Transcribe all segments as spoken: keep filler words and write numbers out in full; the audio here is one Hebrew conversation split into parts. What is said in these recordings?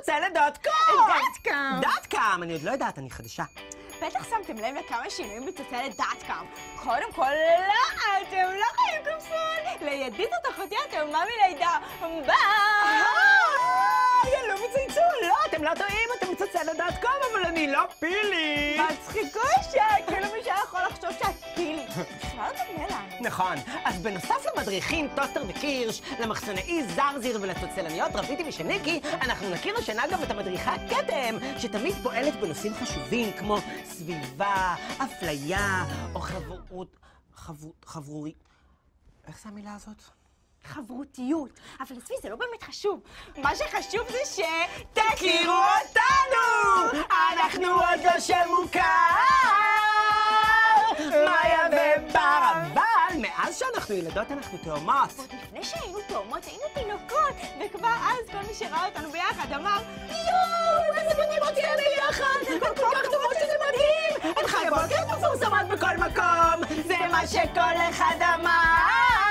מצוצלת דוט קום! דוט קום! דוט קום! אני עוד לא יודעת, אני חדשה. בטח שמתם לב לכמה שינויים בצוצלת דוט קום. קודם כל, לא, אתם לא חיים כפול! לידית את אחותי אתם מה מלידה. ביי! יא, לא מצייצו, לא, אתם לא טועים, אתם מצוצלת דוט קום, אבל אני לא פילי! מצחיקו שאת, כאילו מי שהיה יכול לחשוב שאת פילי. בכלל לא תבנה לנו. נכון, אז בנוסף למדריכים טוסטר וקירש, למחסנאי זרזיר ולצוצלניות רביטי ושניקי, אנחנו נכיר השנה גם את המדריכה כתם, שתמיד פועלת בנושאים חשובים כמו סביבה, אפליה, או חברות... חברות... חברורי... איך זה המילה הזאת? חברותיות. אבל עזבי, זה לא באמת חשוב. מה שחשוב זה שתכירו אותנו! אנחנו עוד לא שם מוכר! מאיה ובר, אבל מאז שאנחנו ילדות אנחנו תאומות. עוד לפני שהיינו תאומות היינו תינוקות, וכבר אז כל מי שראה אותנו ביחד אמר יואו, איזה מדהימות תהיינה ביחד! הן כל כך טובות שזה מדהים! הן חייבות להיות מפורסמות בכל מקום! זה מה שכל אחד אמר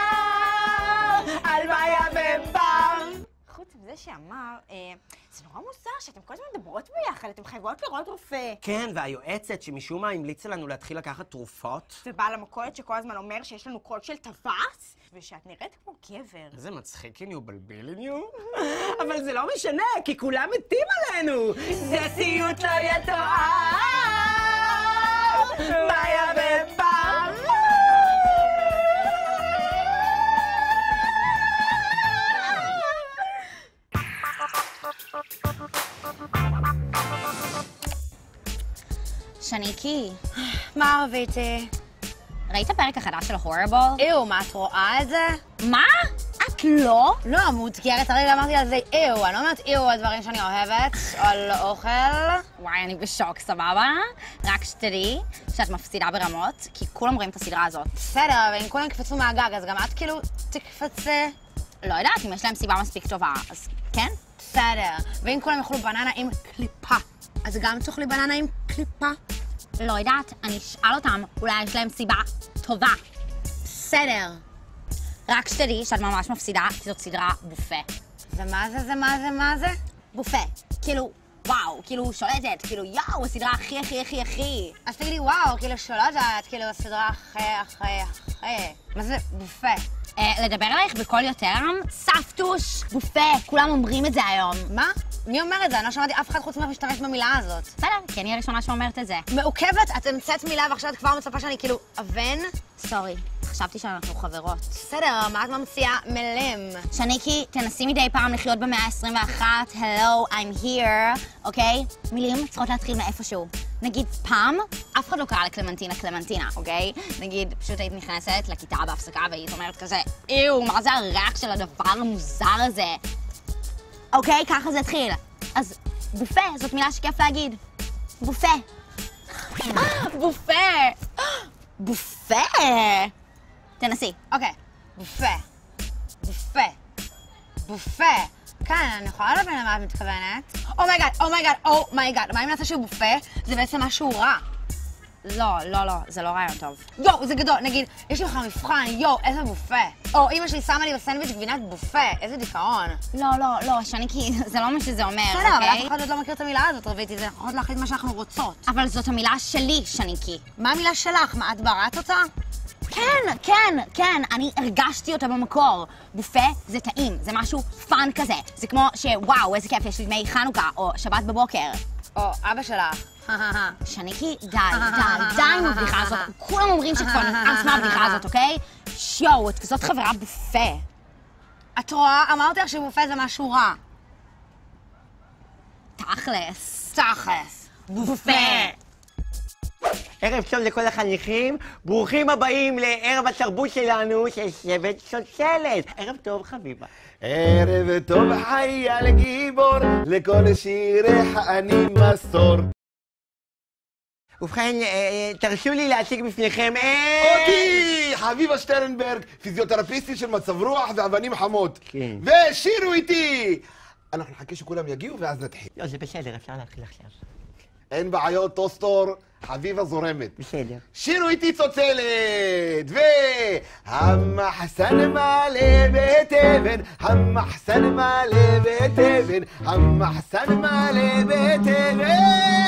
על מאיה ובר. חוץ מזה שאמר, זה נורא מוזר שאתם כל הזמן מדברות ביחד, אתם חייבות לראות רופא. כן, והיועצת שמשום מה המליצה לנו להתחיל לקחת תרופות. ובעל המכולת שכל הזמן אומר שיש לנו קול של טווס, ושאת נראית כמו גבר. איזה מצחיק אני ובלבלניו. אבל זה לא משנה, כי כולם מתים עלינו. זה סיוט לא יתואר. מאיה ובר. שניקי, מה רביתי? ראית הפרק החדש של הורבול? איו, מה, את רואה את זה? מה? את לא? לא, מותגרת, הרגע אמרתי על זה איו, אני לא אומרת איו על דברים שאני אוהבת, או על אוכל. וואי, אני בשוק, סבבה? רק שתדעי שאת מפסידה ברמות, כי כולם רואים את הסדרה הזאת. בסדר, ואם כולם יקפצו מהגג, אז גם את כאילו תקפצה? לא יודעת, אם יש להם סיבה מספיק טובה, אז כן? בסדר, ואם כולם יאכלו בננה עם קליפה, אז גם תאכלי בננה עם קליפה? לא יודעת, אני אשאל אותם, אולי יש להם סיבה טובה. בסדר. רק שתדעי שאת ממש מפסידה, כי זאת סדרה בופה. ומה זה, זה מה זה, מה זה? בופה. כאילו, וואו, כאילו שולטת, כאילו יאו, הסדרה הכי הכי הכי הכי. אז תגידי וואו, כאילו שולטת, כאילו הסדרה אחרי, אחרי, אחרי. מה זה בופה? אה, לדבר עלייך בקול יותר רם? סבתוש, בופה, כולם אומרים את זה היום. מה? מי אומר את זה? אני לא שמעתי אף אחד חוץ ממך משתמש במילה הזאת. בסדר, כי אני הראשונה שאומרת את זה. מעוכבת? את המצאת מילה ועכשיו את כבר מצפה שאני כאילו אבן? סורי, חשבתי שאנחנו חברות. בסדר, מה את ממציאה מילים? שניקי, תנסי מדי פעם לחיות במאה ה-עשרים ואחת, hello, I'm here, אוקיי? מילים צריכות להתחיל מאיפשהו. נגיד, פעם, אף אחד לא קרא לקלמנטינה קלמנטינה, אוקיי? נגיד, פשוט היית נכנסת לכיתה בהפסקה והיית אומרת כזה, איו, מה זה הריח של הדבר המוזר הזה? אוקיי, ככה זה התחיל. אז בופה, זאת מילה שכיף להגיד. בופה. בופה! בופה! תנסי. אוקיי, בופה. בופה. בופה. כן, אני יכולה להבין למה את מתכוונת. אומייגאד, אומייגאד, אומייגאד. מה אם נעשה שהוא בופה? זה בעצם משהו רע. לא, לא, לא, זה לא רעיון טוב. יואו, זה גדול. נגיד, יש לך מבחן, יואו, איזה בופה. או אמא שלי שמה לי בסנדוויץ' גבינת בופה, איזה דיכאון. לא, לא, לא, שניקי, זה לא מה שזה אומר, אוקיי? בסדר, אבל אף אחד עוד לא מכיר את המילה הזאת, רביתי, זה יכול להחליט מה שאנחנו רוצות. אבל זאת המילה שלי, שניקי. מה המילה שלך? מה, את בראת אותה? כן, כן, כן, אני הרגשתי אותה במקור. בופה זה טעים, זה משהו פאן כזה. זה כמו שוואו, איזה כיף, יש לי דמי חנוכה, או שבת בבוקר. או אבא שלך. שניקי, די, די, די עם הבדיחה הזאת. כולם אומרים שכבר נמאס מהבדיחה הזאת, אוקיי? שיו, את כזאת חברה בופה. את רואה? אמרתי לך שבופה זה משהו רע. תכלס. תכלס. בופה. ערב טוב לכל החניכים, ברוכים הבאים לערב התרבות שלנו של שבט צוצלת. ערב טוב חביבה. ערב טוב חייל גיבור, לכל שיריך אני מסור. ובכן, תרשו לי להציג בפניכם אותי, חביבה שטרנברג, פיזיותרפיסטית של מצב רוח ואבנים חמות. כן. ושירו איתי! אנחנו נחכה שכולם יגיעו ואז נתחיל. לא, זה בסדר, אפשר להתחיל עכשיו. אין בעיות, טוסטור, חביבה זורמת. בסדר. שירו איתי צוצלת, ו... המחסן מלא בית אבן, המחסן מלא בית אבן, המחסן מלא בית אבן.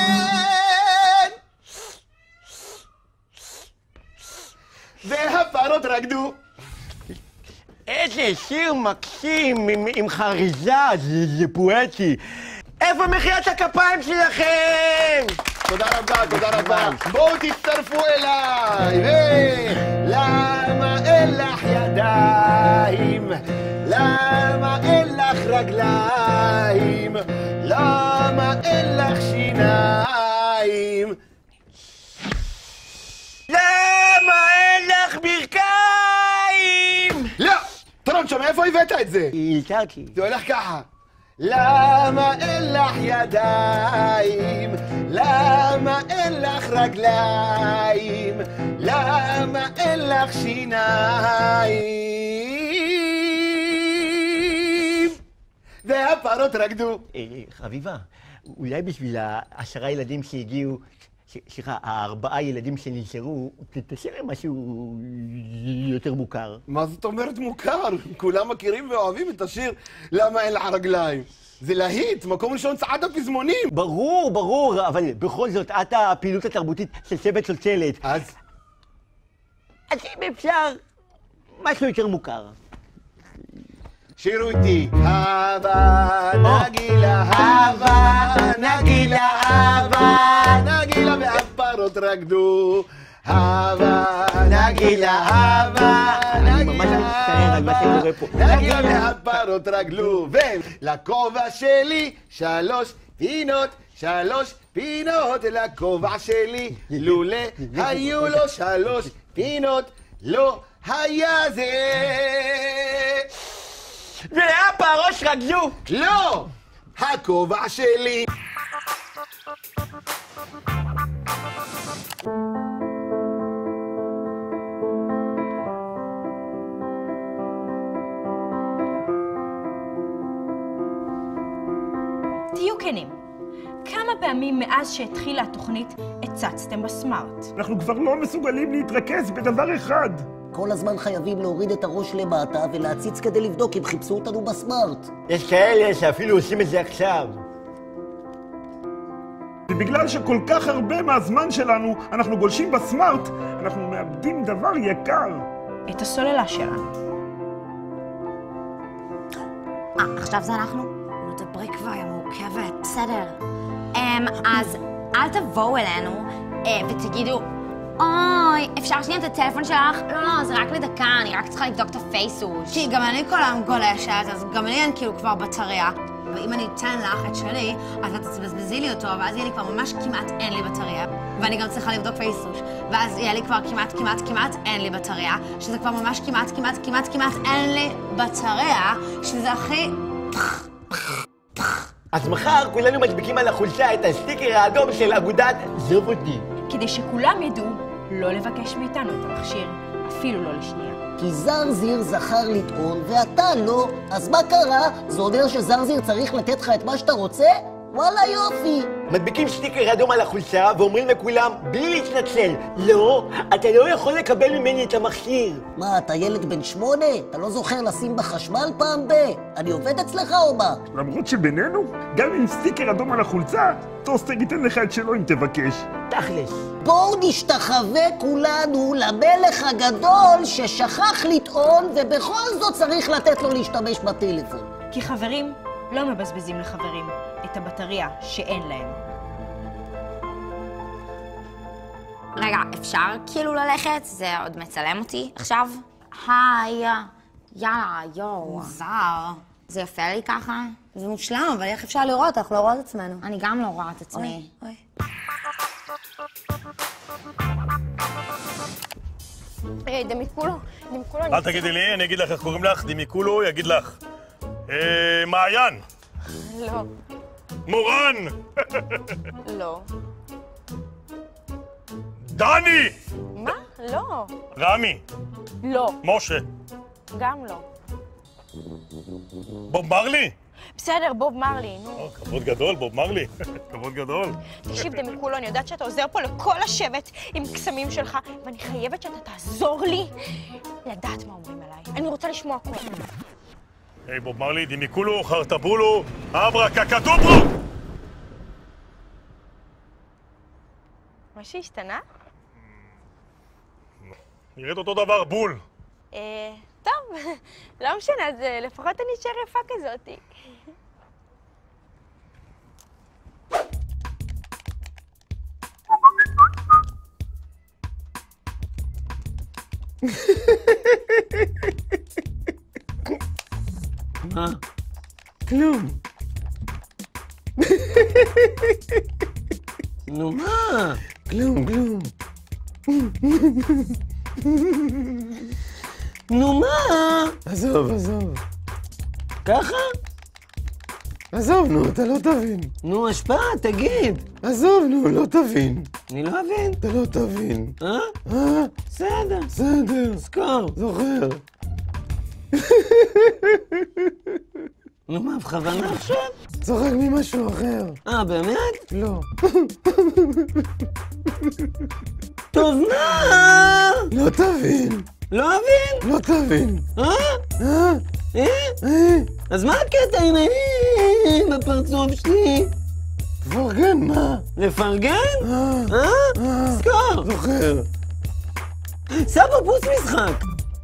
והפרות רקדו. איזה שיר מקסים עם, עם חריזה, זה, זה פואטי. איפה מחיאות הכפיים שלכם? תודה רבה, תודה רבה. בואו תצטרפו אליי. למה אין לך ידיים? למה אין לך רגליים? למה אין לך שיניים? למה אין לך ברכיים? לא! טרונצ'ו, מאיפה הבאת את זה? הכרתי. זה הולך ככה. למה אין לך ידיים? למה אין לך רגליים? למה אין לך שיניים? והפרות רקדו. חביבה, אולי בשביל העשרה ילדים שהגיעו, סליחה, הארבעה ילדים שנשארו, תשאיר להם משהו יותר מוכר. מה זאת אומרת מוכר? כולם מכירים ואוהבים את השיר למה אין לך רגליים. זה להיט, מקום ראשון צעד הפזמונים. ברור, ברור, אבל בכל זאת, את הפעילות התרבותית של שבט צוצלת. אז? אז אם אפשר, משהו יותר מוכר. שירו איתי. הבה נגילה, הבה נגילה, הבה נגילה והפרות רקדו. הבה נגילה, הבה נגילה, נגילה והפרות רגלו. ולכובע שלי שלוש פינות, שלוש פינות לכובע שלי. לולא היו לו שלוש פינות, לא היה זה. והפרות רגלו! לא! הכובע שלי! תהיו כנים, כמה פעמים מאז שהתחילה התוכנית הצצתם בסמארט? אנחנו כבר לא מסוגלים להתרכז בדבר אחד. כל הזמן חייבים להוריד את הראש למטה ולהציץ כדי לבדוק אם חיפשו אותנו בסמארט. יש כאלה שאפילו עושים את זה עכשיו. ובגלל שכל כך הרבה מהזמן שלנו אנחנו גולשים בסמארט, אנחנו מאבדים דבר יקר. את הסוללה שלנו. אה, עכשיו זה אנחנו? נו, דברי כבר, יא מורכבת. בסדר. אמ, אז אל תבואו אלינו אה, ותגידו, אוי, אפשר שנייה את הטלפון שלך? לא, לא, זה רק לדקה, אני רק צריכה לבדוק את הפייסוש. כי גם אני כל היום גולשת, אז גם לי אין כאילו כבר בטריה. ואם אני אתן לך את שלי, אז את תבזבזי לי אותו, ואז יהיה לי כבר ממש כמעט אין לי בטריה. ואני גם צריכה לבדוק פייסוש. ואז יהיה לי כבר כמעט, כמעט, כמעט אין לי בטריה, שזה כבר ממש כמעט, כמעט, כמעט, כמעט אין לי בטריה, שזה הכי... אז מחר כולנו מדביקים על החולצה את הסטיקר האדום של אגודת זוב אותי. כדי שכולם ידעו לא לבקש מאיתנו את המכשיר, אפילו לא לשנייה. כי זרזיר זכר לטעון ואתה לא, אז מה קרה? זה אומר שזרזיר צריך לתת לך את מה שאתה רוצה? וואלה יופי. מדביקים סטיקר אדום על החולצה ואומרים לכולם בלי להתנצל, לא, אתה לא יכול לקבל ממני את המכשיר. מה, אתה ילד בן שמונה? אתה לא זוכר לשים בחשמל פעם ב? אני עובד אצלך או מה? למרות שבינינו, גם עם סטיקר אדום על החולצה, טוסטר ייתן לך את שלו אם תבקש. תכלס. בואו נשתחווה כולנו למלך הגדול ששכח לטעון ובכל זאת צריך לתת לו להשתמש בטלפון. כי חברים לא מבזבזים לחברים את הבטריה שאין להם. רגע, אפשר כאילו ללכת? זה עוד מצלם אותי עכשיו? היי, יאללה, יואו. מוזר. זה יפה לי ככה? זה מושלם, אבל איך אפשר לראות? אנחנו לא רואות את עצמנו. אני גם לא רואה את עצמי. אוי. היי, דמיקולו, דמיקולו. אל תגידי לי, אני אגיד לך איך קוראים לך, דמיקולו יגיד לך. אה, מעיין. לא. מורן. לא. דני. מה? לא. רמי. לא. משה. גם לא. בוב מרלי. בסדר, בוב מרלי, נו. כבוד גדול, בוב מרלי. כבוד גדול. תקשיב, דמיקולו, אני יודעת שאתה עוזר פה לכל השבט עם קסמים שלך, ואני חייבת שאתה תעזור לי לדעת מה אומרים עליי. אני רוצה לשמוע הכל. היי, בוב מרלי, דימיקולו, חרטבולו, אברה קקדוברו! משהו השתנה? נראית אותו דבר, בול. אה, טוב, לא משנה, אז לפחות אני אשאר יפה כזאתי. מה? כלום. נו מה? כלום, כלום. נו מה? עזוב, עזוב. ככה? עזוב, נו, אתה לא תבין. נו, השפעה, תגיד. עזוב, נו, לא תבין. אני לא אבין. אתה לא תבין. אה? אה? בסדר. בסדר. זכור. זוכר. נו מה, בכוונה עכשיו? צוחק ממשהו אחר. אה, באמת? לא. טוב, מה? לא תבין. לא אבין? לא תבין. אה? אה? אה? אה? אז מה הקטע עם אה בפרצוף שלי? תפרגן, מה? לפרגן? אה? אה? אה? זכור. זוכר. סבא פוס משחק.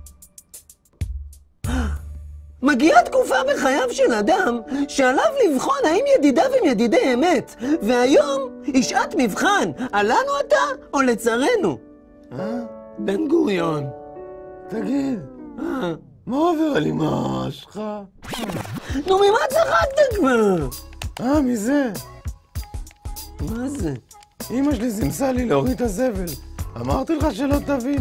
מגיעה תקופה בחייו של אדם שעליו לבחון האם ידידיו הם ידידי אמת, והיום היא שעת מבחן, עלינו אתה או לצרינו. אה? בן גוריון. תגיד, אה? מה עובר על אמא שלך? נו, ממה צחקת כבר? אה, מזה. מה זה? אמא שלי זימסה לי להוריד את הזבל. אמרתי לך שלא תבין.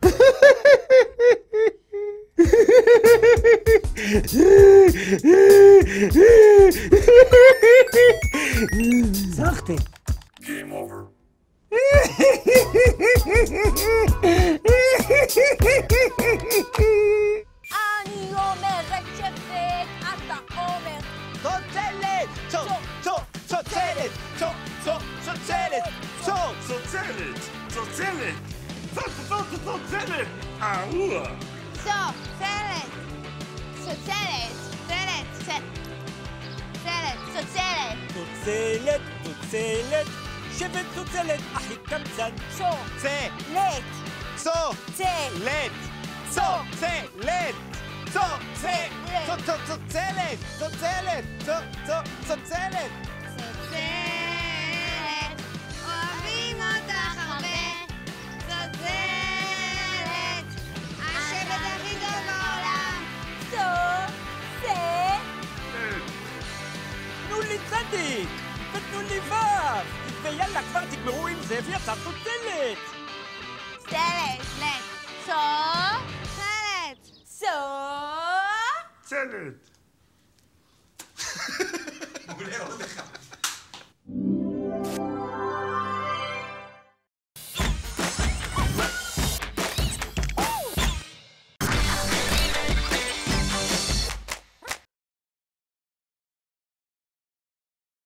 צחקתי. Game over. אני אומרת שבט, אתה אומר צוצלת! צו, צו, צוצלת! צו, צו, צוצלת! צו! צוצלת! צוצלת! צוצלת! צוצלת! אהוע! צוצלת, צוצלת, צוצלת, צוצלת, צוצלת. צוצלת, צוצלת, שבט צוצלת, הכי קמצן. צוצלת, צוצלת! צוצלת! צוצלת! צוצלת! צוצלת! צוצלת! צוצלת. אוהבים אותך הרבה. צוצלת, השבט הכי טוב בעולם. צוצלת. תנו לי צדיק, ותנו לי וו, ויאללה כבר תגמרו עם זה ויצא צוצלת. צוצלת, לת. צוצלת. צוצלת. צלת! מעולה, עוד אחד.